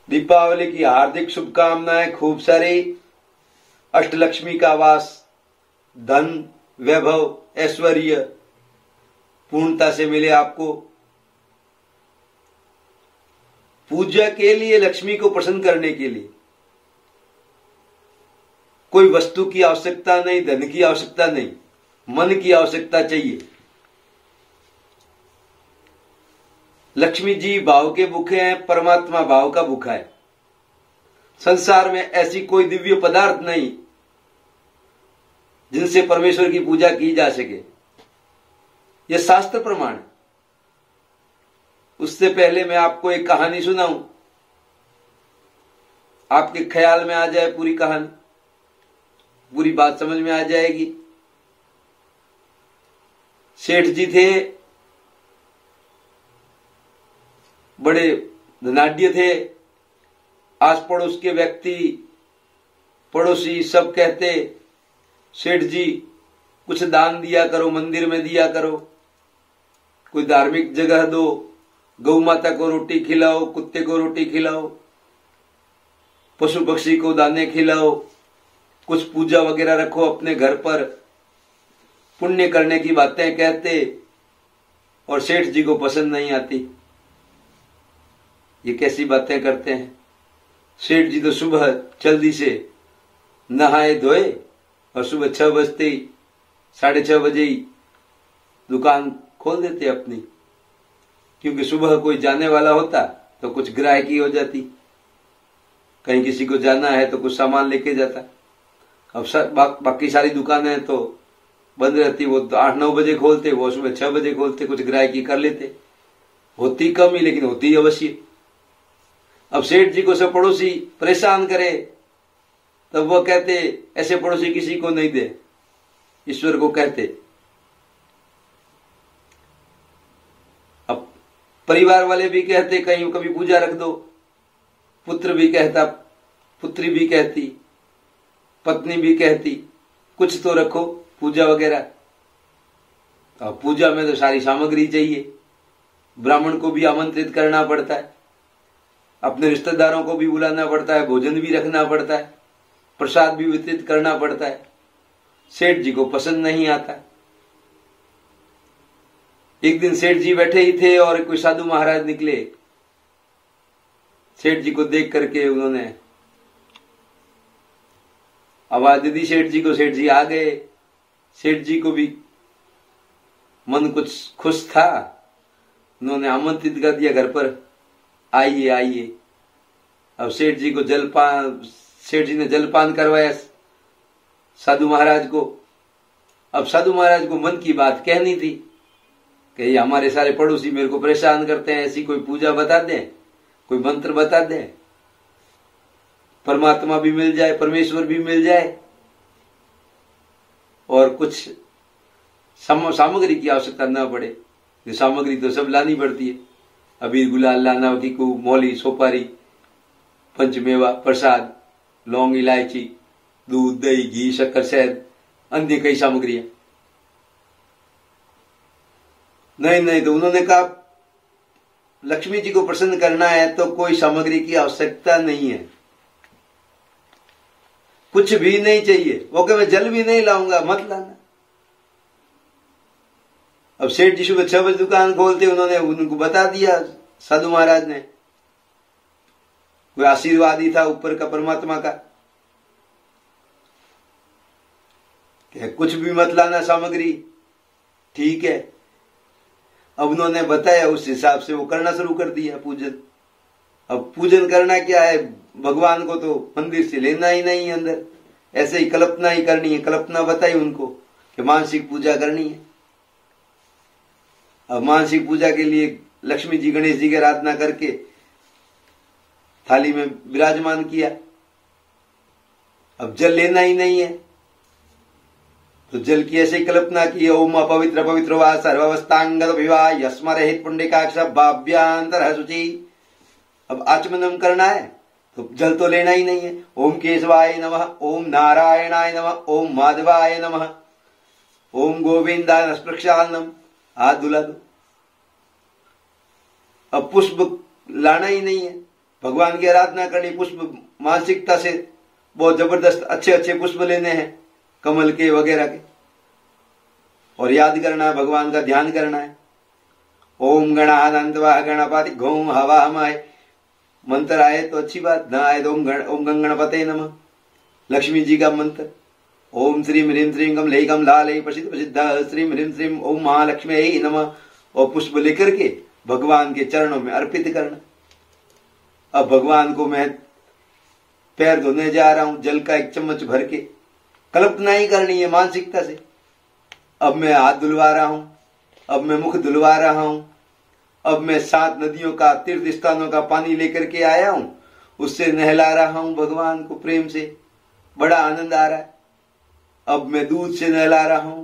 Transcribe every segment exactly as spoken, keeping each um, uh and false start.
दीपावली की हार्दिक शुभकामनाएं। खूब सारी अष्टलक्ष्मी का वास, धन, वैभव, ऐश्वर्य पूर्णता से मिले आपको। पूजा के लिए, लक्ष्मी को प्रसन्न करने के लिए कोई वस्तु की आवश्यकता नहीं, धन की आवश्यकता नहीं, मन की आवश्यकता चाहिए। लक्ष्मी जी भाव के भूखे हैं, परमात्मा भाव का भूखा है। संसार में ऐसी कोई दिव्य पदार्थ नहीं जिनसे परमेश्वर की पूजा की जा सके, यह शास्त्र प्रमाण है। उससे पहले मैं आपको एक कहानी सुनाऊं, आपके ख्याल में आ जाए पूरी कहानी, पूरी बात समझ में आ जाएगी। सेठ जी थे, बड़े धनाढ्य थे। आस पड़ोस के व्यक्ति, पड़ोसी सब कहते, सेठ जी कुछ दान दिया करो, मंदिर में दिया करो, कोई धार्मिक जगह दो, गौ माता को रोटी खिलाओ, कुत्ते को रोटी खिलाओ, पशु पक्षी को दाने खिलाओ, कुछ पूजा वगैरह रखो अपने घर पर। पुण्य करने की बातें कहते और सेठ जी को पसंद नहीं आती। ये कैसी बातें करते हैं। सेठ जी तो सुबह जल्दी से नहाए धोए और सुबह छह बजते ही, साढ़े छह बजे ही दुकान खोल देते अपनी, क्योंकि सुबह कोई जाने वाला होता तो कुछ ग्राहकी हो जाती, कहीं किसी को जाना है तो कुछ सामान लेके जाता। अब बा, बाकी सारी दुकानें तो बंद रहती, वो तो आठ नौ बजे खोलते, वो सुबह छह बजे खोलते, कुछ ग्राहकी कर लेते। होती कम ही लेकिन होती अवश्य। अब सेठ जी को सब पड़ोसी परेशान करे तब वो कहते, ऐसे पड़ोसी किसी को नहीं दे, ईश्वर को कहते। अब परिवार वाले भी कहते कहीं कभी पूजा रख दो, पुत्र भी कहता, पुत्री भी कहती, पत्नी भी कहती, कुछ तो रखो पूजा वगैरह। अब पूजा में तो सारी सामग्री चाहिए, ब्राह्मण को भी आमंत्रित करना पड़ता है, अपने रिश्तेदारों को भी बुलाना पड़ता है, भोजन भी रखना पड़ता है, प्रसाद भी वितरित करना पड़ता है। सेठ जी को पसंद नहीं आता। एक दिन सेठ जी बैठे ही थे और कोई साधु महाराज निकले। सेठ जी को देख करके उन्होंने आवाज दे दी सेठ जी को। सेठ जी आ गए। सेठ जी को भी मन कुछ खुश था, उन्होंने आमंत्रित कर दिया घर पर, आइए आइए। अब सेठ जी को जलपान, सेठ जी ने जलपान करवाया साधु महाराज को। अब साधु महाराज को मन की बात कहनी थी कि ये हमारे सारे पड़ोसी मेरे को परेशान करते हैं, ऐसी कोई पूजा बता दें, कोई मंत्र बता दें, परमात्मा भी मिल जाए, परमेश्वर भी मिल जाए, और कुछ सामग्री की आवश्यकता न पड़े। ये सामग्री तो सब लानी पड़ती है, अबीर गुलाल लाना, टीकू, मौली, सोपारी, पंचमेवा, प्रसाद, लौंग, इलायची, दूध, दही, घी, शक्कर, शहद, अन्य कई सामग्रियां। नहीं नहीं, तो उन्होंने कहा लक्ष्मी जी को प्रसन्न करना है तो कोई सामग्री की आवश्यकता नहीं है, कुछ भी नहीं चाहिए। वो कहे मैं जल भी नहीं लाऊंगा, मत लाना। अब सेठ जी सुबह छह बजे दुकान खोलते, उन्होंने उनको बता दिया साधु महाराज ने, कोई आशीर्वाद ही था ऊपर का परमात्मा का, कि कुछ भी मत लाना सामग्री, ठीक है। अब उन्होंने बताया, उस हिसाब से वो करना शुरू कर दिया पूजन। अब पूजन करना क्या है, भगवान को तो मंदिर से लेना ही नहीं है अंदर, ऐसे ही कल्पना ही करनी है। कल्पना बताई उनको कि मानसिक पूजा करनी है। अब मानसिक पूजा के लिए लक्ष्मी जी, गणेश जी की आराधना करके थाली में विराजमान किया। अब जल लेना ही नहीं है तो जल की ऐसे कल्पना की, ओम अपवित्र पवित्र वा सर्वावस्थांगत विवाह यस्मरहित पुंडिकाक्ष भाव्यांतर शुचि। अब आचमनम करना है तो जल तो लेना ही नहीं है। ओम केशवाय नमः, ओम नारायणाय नमः, ओम माधवाय नमः, ओम गोविंदाय नमः, हाथ धुला दो। अब पुष्प लाना ही नहीं है, भगवान की आराधना करनी, पुष्प मानसिकता से बहुत जबरदस्त अच्छे अच्छे पुष्प लेने हैं, कमल के वगैरह के, और याद करना है, भगवान का ध्यान करना है। ओम गणानंदवाह गणपति घोम हवा हमाय, मंत्र आए तो अच्छी बात, ना आए तो ओम गण ओम गणपते नमः, लक्ष्मी जी का मंत्र। ओम श्रीम ह्रीम श्रीम कम लई कम ला लई प्रसिद्ध प्रसिद्ध श्रीम ह्रीम श्रीम ओम महालक्ष्मी नमः, और पुष्प लेकर के भगवान के चरणों में अर्पित करना। अब भगवान को मैं पैर धोने जा रहा हूं, जल का एक चम्मच भर के, कल्पना ही करनी है मानसिकता से। अब मैं हाथ धुलवा रहा हूं, अब मैं मुख धुलवा रहा हूं, अब मैं सात नदियों का तीर्थ स्थानों का पानी लेकर के आया हूं, उससे नहला रहा हूं भगवान को प्रेम से, बड़ा आनंद आ रहा है। अब मैं दूध से नहला रहा हूं,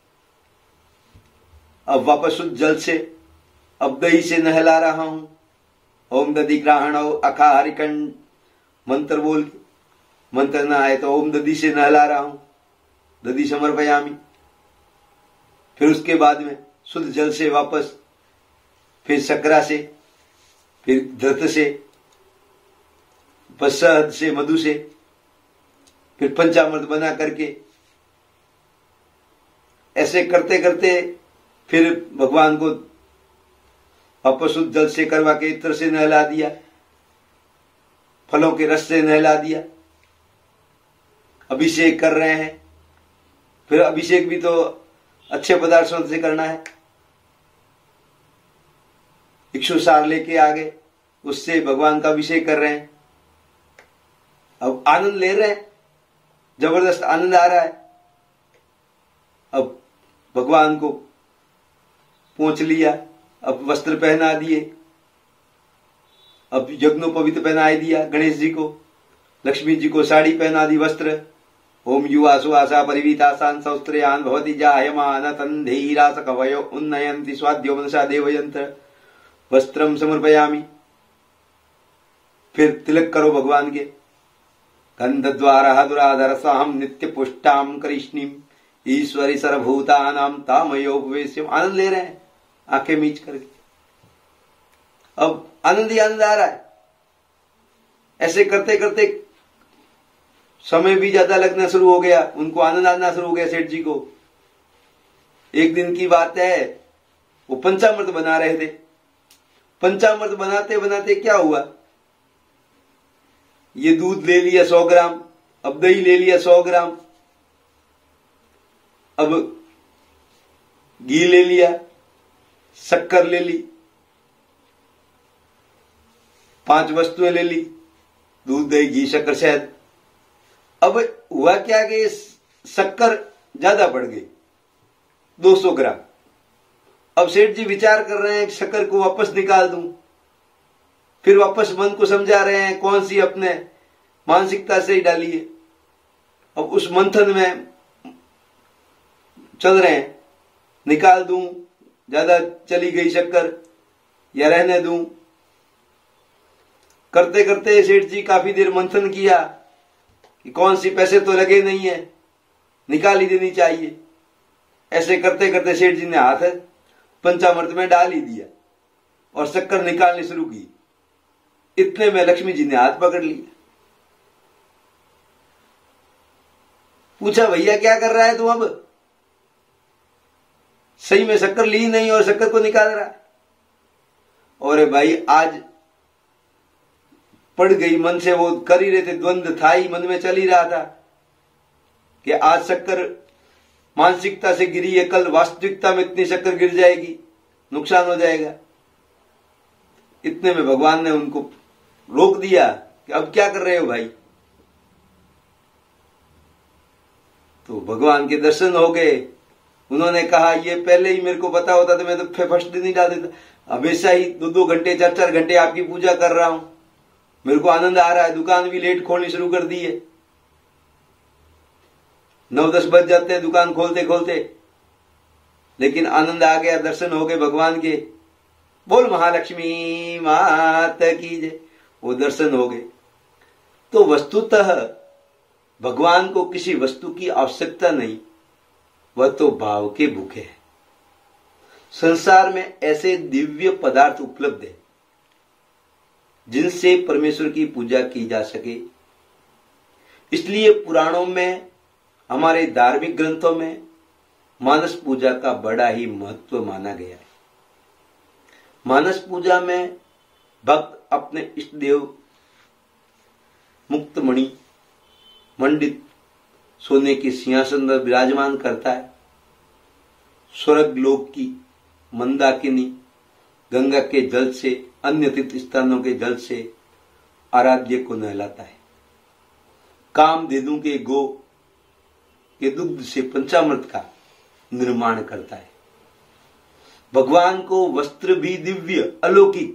अब वापस शुद्ध जल से, अब दही से नहला रहा हूं। ओम दधि ग्रहण अखा हरिकंड मंत्र बोल के, मंत्र ना आए तो ओम दधि से नहला रहा हूं, दधि समर्पयामी। फिर उसके बाद में शुद्ध जल से वापस, फिर शकरा से, फिर धृत से, शहद से, मधु से, फिर पंचामृत बना करके, ऐसे करते करते फिर भगवान को वापस शुद्ध जल से करवा के इत्र से नहला दिया, फलों के रस से नहला दिया, अभिषेक कर रहे हैं। फिर अभिषेक भी तो अच्छे पदार्थों से करना है, इक्षु सार लेके आ गए, उससे भगवान का अभिषेक कर रहे हैं। अब आनंद ले रहे हैं, जबरदस्त आनंद आ रहा है। अब भगवान को पोंछ लिया, अब वस्त्र पहना दिए, अब यज्ञोपवीत पहना दिया गणेश जी को, लक्ष्मी जी को साड़ी पहना दी, वस्त्र। ओम युवा सुवासा परिवीता सांसौस्त्रयान भवति जायमान तन्धीरास कवयो उन्नयन्ति स्वाद्यो मनसा देवयंत्र वस्त्रम समर्पयामि। फिर तिलक करो भगवान के, गंधद्वारा दुराधर साहम नित्य पुष्टाम करिष्णीम ईश्वरी सर्वभूतानाम तामयोपवेश्यम। आनंद ले रहे हैं आंखें मीच करके, अब आनंद ही आनंद आ रहा है। ऐसे करते करते समय भी ज्यादा लगना शुरू हो गया, उनको आनंद आना शुरू हो गया सेठ जी को। एक दिन की बात है, वो पंचामृत बना रहे थे। पंचामृत बनाते बनाते क्या हुआ, ये दूध ले लिया सौ ग्राम, अब दही ले लिया सौ ग्राम, अब घी ले लिया, शक्कर ले ली, पांच वस्तुएं ले ली, दूध दही घी शक्कर शहद। अब हुआ क्या कि शक्कर ज्यादा बढ़ गई, दो सौ ग्राम। अब सेठ जी विचार कर रहे हैं कि शक्कर को वापस निकाल दूं। फिर वापस मन को समझा रहे हैं कौन सी अपने मानसिकता से ही डाली है। अब उस मंथन में चल रहे हैं, निकाल दूं, ज्यादा चली गई शक्कर या रहने दूं। करते करते सेठ जी काफी देर मंथन किया कि कौन सी, पैसे तो लगे नहीं है, निकाल ही देनी चाहिए। ऐसे करते करते सेठ जी ने हाथ पंचामृत में डाल ही दिया और शक्कर निकालनी शुरू की। इतने में लक्ष्मी जी ने हाथ पकड़ लिया, पूछा भैया क्या कर रहा है तू, अब सही में शक्कर ली नहीं और शक्कर को निकाल रहा है। और भाई आज पड़ गई मन से, वो कर ही रहे थे, द्वंद्व था ही, मन में चल ही रहा था कि आज शक्कर मानसिकता से गिरी है, कल वास्तविकता में इतनी शक्कर गिर जाएगी, नुकसान हो जाएगा। इतने में भगवान ने उनको रोक दिया कि अब क्या कर रहे हो भाई। तो भगवान के दर्शन हो गए। उन्होंने कहा ये पहले ही मेरे को पता होता तो मैं तो फर्स्ट दिन ही डाल देता। हमेशा ही दो दो घंटे चार चार घंटे आपकी पूजा कर रहा हूं, मेरे को आनंद आ रहा है। दुकान भी लेट खोलनी शुरू कर दी है, नौ दस बज जाते हैं दुकान खोलते खोलते, लेकिन आनंद आ गया, दर्शन हो गए भगवान के। बोल महालक्ष्मी माता की जय। वो दर्शन हो गए। तो वस्तुतः भगवान को किसी वस्तु की आवश्यकता नहीं, वह तो भाव के भूखे हैं। संसार में ऐसे दिव्य पदार्थ उपलब्ध है जिनसे परमेश्वर की पूजा की जा सके। इसलिए पुराणों में, हमारे धार्मिक ग्रंथों में मानस पूजा का बड़ा ही महत्व माना गया है। मानस पूजा में भक्त अपने इष्ट देव मुक्तमणि मंडित सोने के सिंहासन पर विराजमान करता है। स्वर्ग लोक की मंदाकिनी गंगा के जल से, अन्य तीर्थ स्थानों के जल से आराध्य को नहलाता है। कामधेनु के गो के दुग्ध से पंचामृत का निर्माण करता है। भगवान को वस्त्र भी दिव्य अलौकिक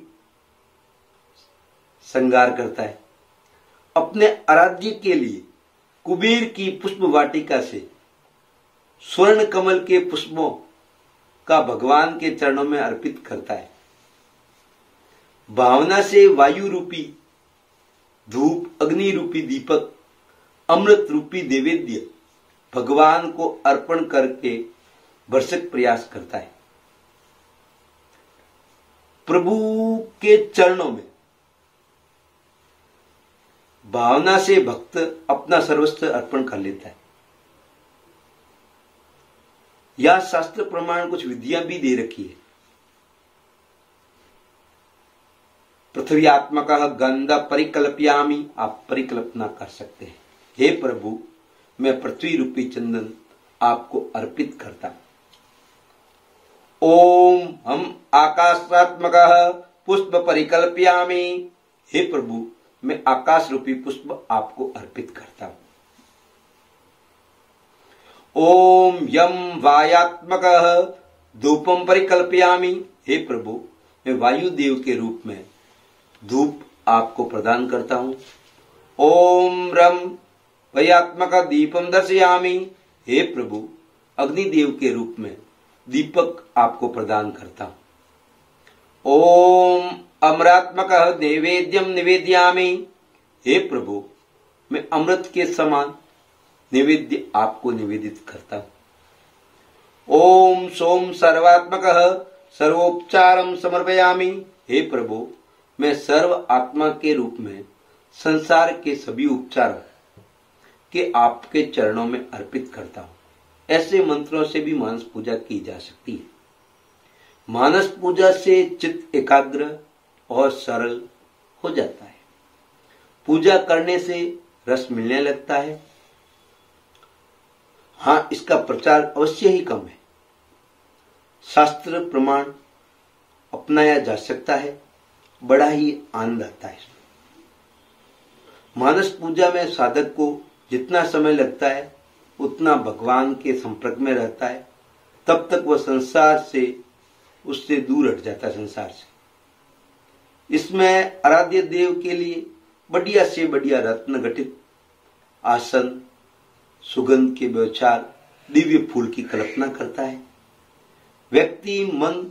श्रृंगार करता है। अपने आराध्य के लिए कुबेर की पुष्प वाटिका से स्वर्ण कमल के पुष्पों का भगवान के चरणों में अर्पित करता है। भावना से वायु रूपी धूप, अग्नि रूपी दीपक, अमृत रूपी नैवेद्य भगवान को अर्पण करके भरसक प्रयास करता है। प्रभु के चरणों में भावना से भक्त अपना सर्वस्व अर्पण कर लेता है। यह शास्त्र प्रमाण कुछ विधियां भी दे रखी है। पृथ्व्यात्मक गंध परिकल्पयामी, आप परिकल्पना कर सकते हैं। हे प्रभु, मैं पृथ्वी रूपी चंदन आपको अर्पित करता हूं। ओम हम आकाशात्मक पुष्प परिकल्पयामी, हे प्रभु, मैं आकाश रूपी पुष्प आपको अर्पित करता हूं। ओम यम वायात्मक धूपम परिकल्पयामी, हे प्रभु, मैं वायु देव के रूप में धूप आपको प्रदान करता हूं। ओम रम वयात्मक दीपम दर्शयामी, हे प्रभु, अग्निदेव के रूप में दीपक आपको प्रदान करता हूं। ओम अमरात्मक नैवेद्यम निवेद्यामी, हे प्रभु, मैं अमृत के समान नैवेद्य आपको निवेदित करता हूं। ओम सोम सर्वात्मक सर्वोपचारम समर्पयामी, हे प्रभु, मैं सर्व आत्मा के रूप में संसार के सभी उपचार के आपके चरणों में अर्पित करता हूं। ऐसे मंत्रों से भी मानस पूजा की जा सकती है। मानस पूजा से चित्त एकाग्र और सरल हो जाता है। पूजा करने से रस मिलने लगता है। हाँ, इसका प्रचार अवश्य ही कम है। शास्त्र प्रमाण अपनाया जा सकता है, बड़ा ही आनंद आता है। मानस पूजा में साधक को जितना समय लगता है उतना भगवान के संपर्क में रहता है। तब तक वह संसार से उससे दूर हट जाता है। संसार से इसमें आराध्य देव के लिए बढ़िया से बढ़िया रत्न घटित आसन, सुगंध के व्यवचार, दिव्य फूल की कल्पना करता है। व्यक्ति मन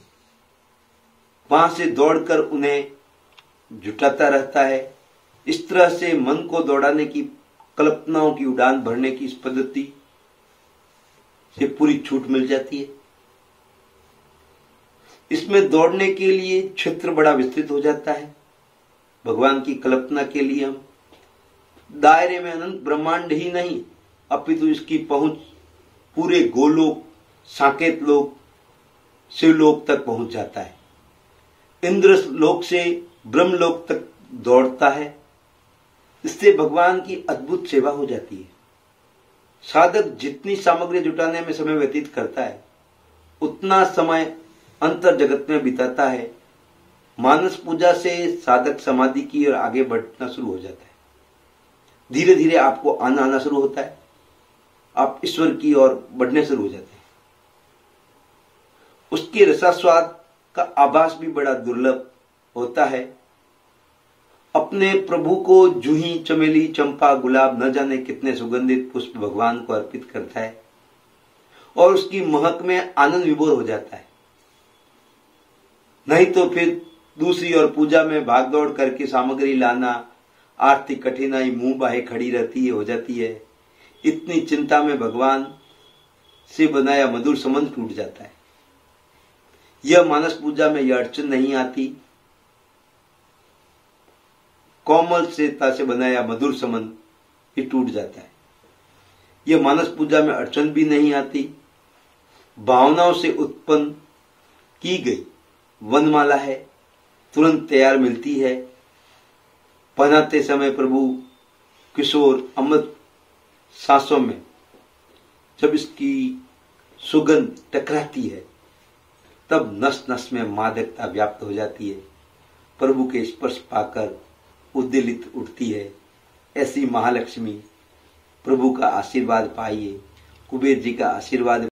वहां से दौड़कर उन्हें जुटाता रहता है। इस तरह से मन को दौड़ाने की, कल्पनाओं की उड़ान भरने की इस पद्धति से पूरी छूट मिल जाती है। इसमें दौड़ने के लिए क्षेत्र बड़ा विस्तृत हो जाता है। भगवान की कल्पना के लिए हम दायरे में अनंत ब्रह्मांड ही नहीं, अपितु इसकी पहुंच पूरे गोलोक, साकेत लोक, शिवलोक तक पहुंच जाता है। इंद्र लोक से ब्रह्मलोक तक दौड़ता है। इससे भगवान की अद्भुत सेवा हो जाती है। साधक जितनी सामग्री जुटाने में समय व्यतीत करता है उतना समय अंतर जगत में बिताता है। मानस पूजा से साधक समाधि की ओर आगे बढ़ना शुरू हो जाता है। धीरे धीरे आपको आना आना शुरू होता है। आप ईश्वर की ओर बढ़ने शुरू हो जाते हैं। उसके रसास्वाद का आभास भी बड़ा दुर्लभ होता है। अपने प्रभु को जूही, चमेली, चंपा, गुलाब, न जाने कितने सुगंधित पुष्प भगवान को अर्पित करता है और उसकी महक में आनंद विभोर हो जाता है। नहीं तो फिर दूसरी ओर पूजा में भागदौड़ करके सामग्री लाना, आर्थिक कठिनाई मुंह बाहे खड़ी रहती है, हो जाती है। इतनी चिंता में भगवान से बनाया मधुर संबंध टूट जाता है। यह मानस पूजा में यह अड़चन नहीं आती। कोमल सेता से बनाया मधुर संबंध ये टूट जाता है। ये मानस पूजा में अड़चन भी नहीं आती। भावनाओं से उत्पन्न की गई वनमाला है, तुरंत तैयार मिलती है। पहनाते समय प्रभु किशोर अमृत सांसों में जब इसकी सुगंध टकराती है तब नस नस में मादकता व्याप्त हो जाती है। प्रभु के स्पर्श पाकर उद्वेलित उठती है। ऐसी महालक्ष्मी प्रभु का आशीर्वाद पाइए, कुबेर जी का आशीर्वाद